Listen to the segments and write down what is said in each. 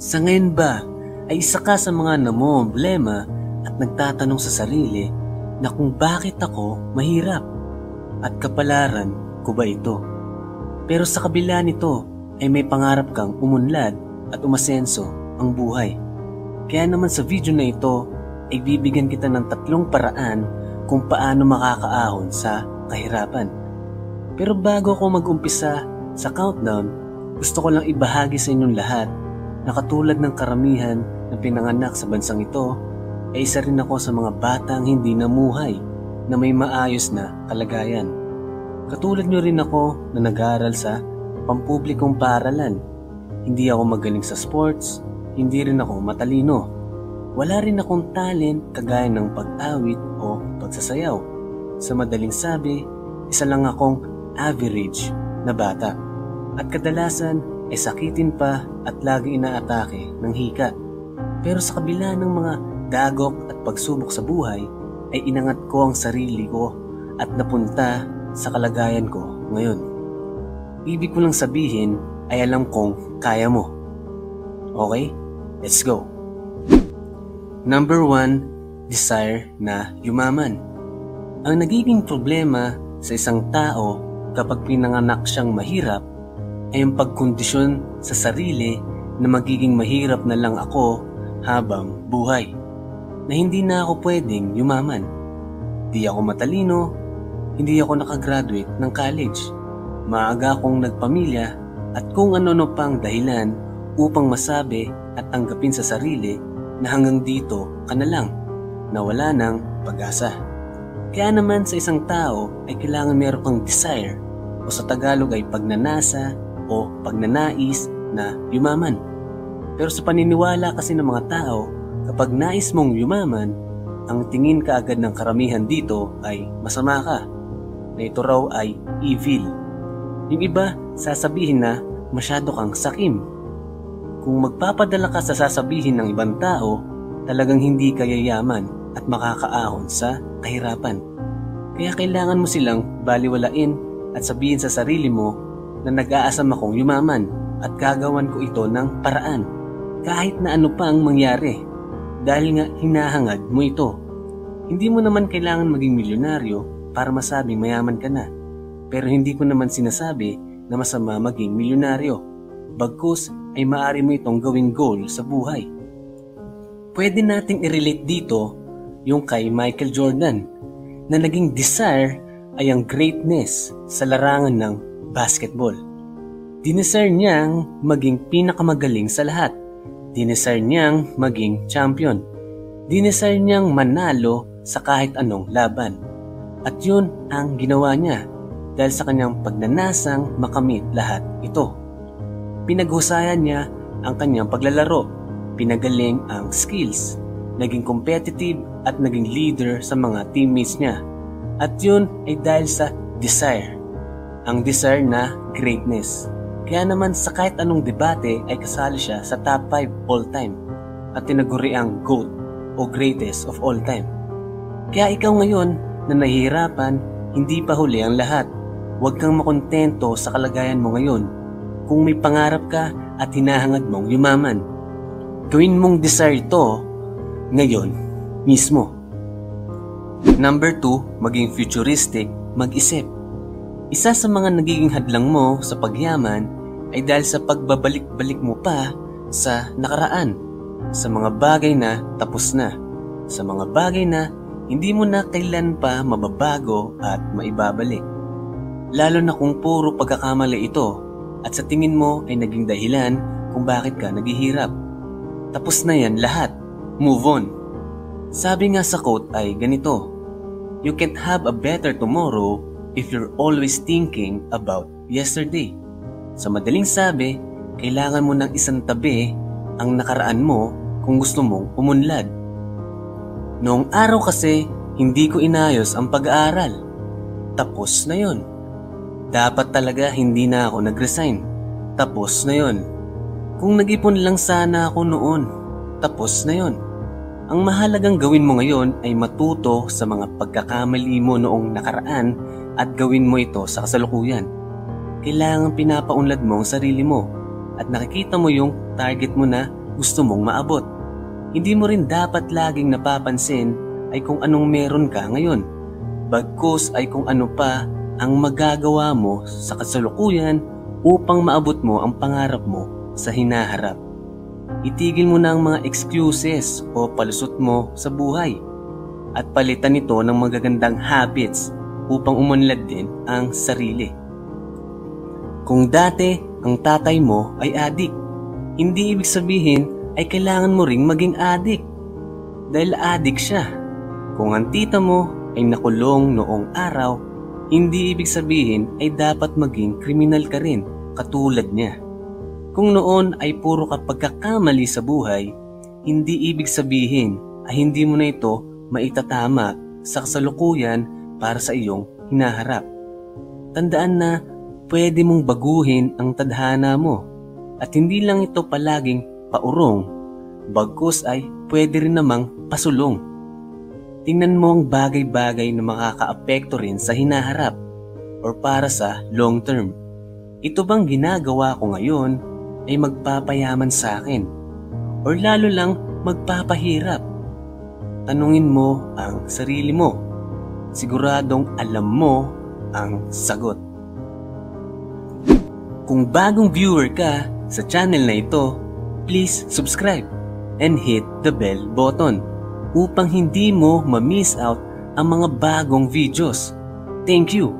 Sa ngayon ba ay isa ka sa mga namomblema at nagtatanong sa sarili na kung bakit ako mahirap at kapalaran ko ba ito? Pero sa kabila nito ay may pangarap kang umunlad at umasenso ang buhay. Kaya naman sa video na ito ay bibigyan kita ng 3 paraan kung paano makakaahon sa kahirapan. Pero bago ako mag-umpisa sa countdown, gusto ko lang ibahagi sa inyong lahat na katulad ng karamihan na pinanganak sa bansang ito, ay isa rin ako sa mga batang hindi namuhay na may maayos na kalagayan. Katulad nyo rin ako na nag-aaral sa pampublikong paaralan. Hindi ako magaling sa sports, hindi rin ako matalino. Wala rin akong talent kagaya ng pag-awit o pagsasayaw. Sa madaling sabi, isa lang akong average na bata. At kadalasan ay sakitin pa at lagi inaatake ng hika. Pero sa kabila ng mga dagok at pagsubok sa buhay, ay inangat ko ang sarili ko at napunta sa kalagayan ko ngayon. Ibig ko lang sabihin ay alam kong kaya mo. Okay? Let's go! Number 1, desire na yumaman. Ang nagiging problema sa isang tao kapag pinanganak siyang mahirap ay ang pagkondisyon sa sarili na magiging mahirap na lang ako habang buhay. Na hindi na ako pwedeng yumaman. Di ako matalino, hindi ako nakagraduate ng college. Maaga akong nagpamilya at kung ano-ano pang dahilan upang masabi at tanggapin sa sarili na hanggang dito ka na lang, na wala ng pag-asa. Kaya naman sa isang tao ay kailangan meron kang desire o sa Tagalog ay pagnanasa o pagnanais na yumaman. Pero sa paniniwala kasi ng mga tao, kapag nais mong yumaman, ang tingin kaagad ng karamihan dito ay masama ka, na ito raw ay evil. Yung iba, sasabihin na masyado kang sakim. Kung magpapadala ka sa sasabihin ng ibang tao, talagang hindi ka yayaman at makakaahon sa kahirapan. Kaya kailangan mo silang baliwalain at sabihin sa sarili mo na nag-aasam akong yumaman at gagawan ko ito ng paraan kahit na ano pa ang mangyari dahil nga hinahangad mo ito. Hindi mo naman kailangan maging milyonaryo para masabing mayaman ka na, pero hindi ko naman sinasabi na masama maging milyonaryo, bagkus ay maaari mo itong gawing goal sa buhay. Pwede nating i-relate dito yung kay Michael Jordan na naging desire ay ang greatness sa larangan ng basketball. Dinesire niyang maging pinakamagaling sa lahat. Dinesire niyang maging champion. Dinesire niyang manalo sa kahit anong laban. At yun ang ginawa niya dahil sa kanyang pagnanasang makamit lahat ito. Pinaghusayan niya ang kanyang paglalaro. Pinagaling ang skills. Naging competitive at naging leader sa mga teammates niya. At yun ay dahil sa desire. Ang desire na greatness. Kaya naman sa kahit anong debate ay kasali siya sa top 5 all time at tinaguri ang GOAT o greatest of all time. Kaya ikaw ngayon na nahihirapan, hindi pa huli ang lahat. Huwag kang makontento sa kalagayan mo ngayon kung may pangarap ka at hinahangad mong yumaman. Gawin mong desire ito ngayon mismo. Number 2, maging futuristic, mag-isip. Isa sa mga nagiging hadlang mo sa pagyaman ay dahil sa pagbabalik-balik mo pa sa nakaraan, sa mga bagay na tapos na, sa mga bagay na hindi mo na kailan pa mababago at maibabalik. Lalo na kung puro pagkakamali ito at sa tingin mo ay naging dahilan kung bakit ka naghihirap. Tapos na yan lahat, move on. Sabi nga sa quote ay ganito, "You can't have a better tomorrow if you're always thinking about yesterday." Sa madaling sabi, kailangan mo ng isang tabi ang nakaraan mo kung gusto mong umunlad. Noong araw kasi, hindi ko inayos ang pag-aaral. Tapos na yon. Dapat talaga hindi na ako nag-resign. Tapos na yon. Kung nag-ipon lang sana ako noon. Tapos na yon. Ang mahalagang gawin mo ngayon ay matuto sa mga pagkakamali mo noong nakaraan at gawin mo ito sa kasalukuyan. Kailangan pinapaunlad mo ang sarili mo at nakikita mo yung target mo na gusto mong maabot. Hindi mo rin dapat laging napapansin ay kung anong meron ka ngayon, bagkus ay kung ano pa ang magagawa mo sa kasalukuyan upang maabot mo ang pangarap mo sa hinaharap. Itigil mo na ang mga excuses o palusot mo sa buhay at palitan ito ng magagandang habits upang umunlad din ang sarili. Kung dati ang tatay mo ay adik, hindi ibig sabihin ay kailangan mo ring maging adik dahil adik siya. Kung ang tita mo ay nakulong noong araw, hindi ibig sabihin ay dapat maging kriminal ka rin katulad niya. Kung noon ay puro ka pagkakamali sa buhay, hindi ibig sabihin ay hindi mo na ito maitatama sa kasalukuyan para sa iyong hinaharap. Tandaan na pwede mong baguhin ang tadhana mo at hindi lang ito palaging paurong, bagkus ay pwede rin namang pasulong. Tingnan mo ang bagay-bagay na makakaapekto rin sa hinaharap or para sa long term. Ito bang ginagawa ko ngayon ay magpapayaman sa akin or lalo lang magpapahirap? Tanungin mo ang sarili mo. Siguradong alam mo ang sagot. Kung bagong viewer ka sa channel na ito, please subscribe and hit the bell button upang hindi mo ma-miss out ang mga bagong videos. Thank you!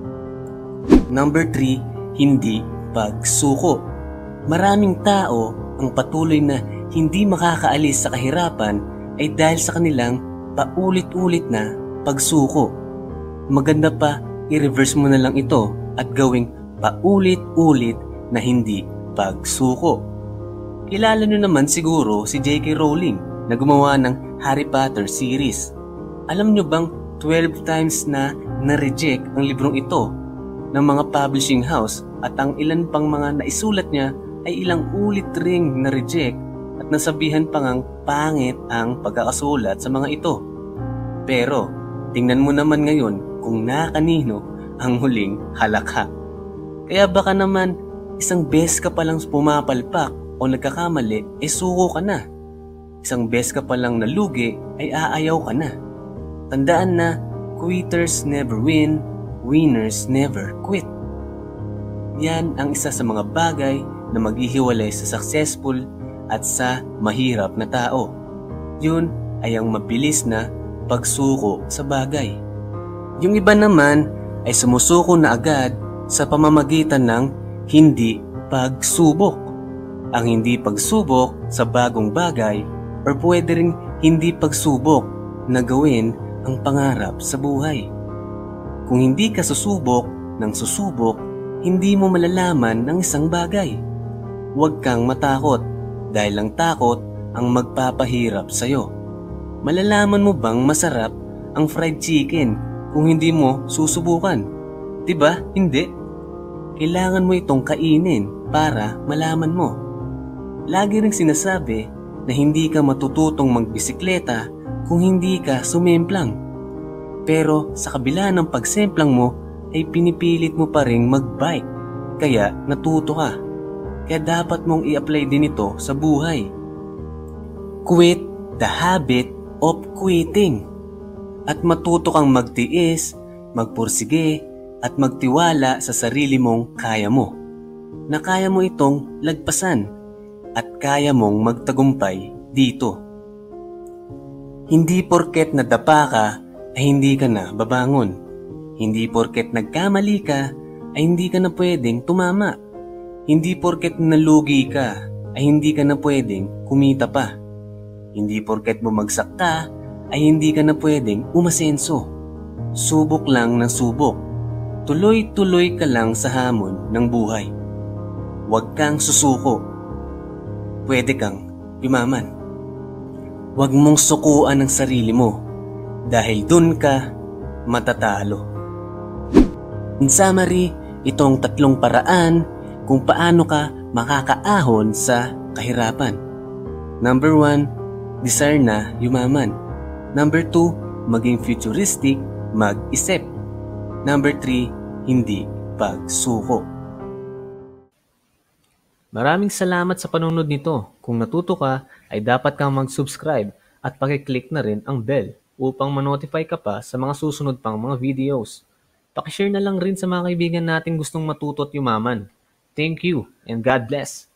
Number 3, hindi pagsuko. Maraming tao ang patuloy na hindi makakaalis sa kahirapan ay dahil sa kanilang paulit-ulit na pagsuko. Maganda pa, i-reverse mo na lang ito at gawing paulit-ulit na hindi pagsuko. Kilala nyo naman siguro si J.K. Rowling na gumawa ng Harry Potter series. Alam nyo bang 12 times na na-reject ang librong ito ng mga publishing house at ang ilan pang mga naisulat niya ay ilang ulit ring na-reject at nasabihan pa ngang pangit ang pagkakasulat sa mga ito. Pero tingnan mo naman ngayon kung na kanino ang huling halakha. Kaya baka naman isang beses ka palang pumapalpak o nagkakamali, suko ka na. Isang beses ka palang nalugi, ay aayaw ka na. Tandaan na, quitters never win, winners never quit. Yan ang isa sa mga bagay na maghihiwalay sa successful at sa mahirap na tao. Yun ay ang mabilis na pagsuko sa bagay. Yung iba naman ay sumusuko na agad sa pamamagitan ng hindi pagsubok. Ang hindi pagsubok sa bagong bagay or pwede rin hindi pagsubok na gawin ang pangarap sa buhay. Kung hindi ka susubok ng susubok, hindi mo malalaman ng isang bagay. Huwag kang matakot dahil ang takot ang magpapahirap sa'yo. Malalaman mo bang masarap ang fried chicken kung hindi mo susubukan? Diba? Hindi. Kailangan mo itong kainin para malaman mo. Lagi ring sinasabi na hindi ka matututong magbisikleta kung hindi ka sumemplang. Pero sa kabila ng pagsemplang mo ay pinipilit mo pa ring magbike, kaya natuto ka. Kaya dapat mong i-apply din ito sa buhay. Quit the habit of quitting. At matuto kang magtiis, magpursige, at magtiwala sa sarili mong kaya mo. Na kaya mo itong lagpasan at kaya mong magtagumpay dito. Hindi porket nadapa ka ay hindi ka na babangon. Hindi porket nagkamali ka ay hindi ka na pwedeng tumama. Hindi porket nalugi ka ay hindi ka na pwedeng kumita pa. Hindi porket bumagsak ka ay hindi ka na pwedeng umasenso. Subok lang ng subok. Tuloy-tuloy ka lang sa hamon ng buhay. Huwag kang susuko. Pwede kang yumaman. Huwag mong sukuan ang sarili mo dahil dun ka matatalo. In summary, itong 3 paraan kung paano ka makakaahon sa kahirapan. Number 1, desire na yumaman. Number 2, maging futuristic, mag-isip. Number 3, hindi pagsuko. Maraming salamat sa panunod nito. Kung natuto ka, ay dapat kang mag-subscribe at pakiclick na rin ang bell upang manotify ka pa sa mga susunod pang mga videos. Pakishare na lang rin sa mga kaibigan natin gustong matuto at yumaman. Thank you and God bless!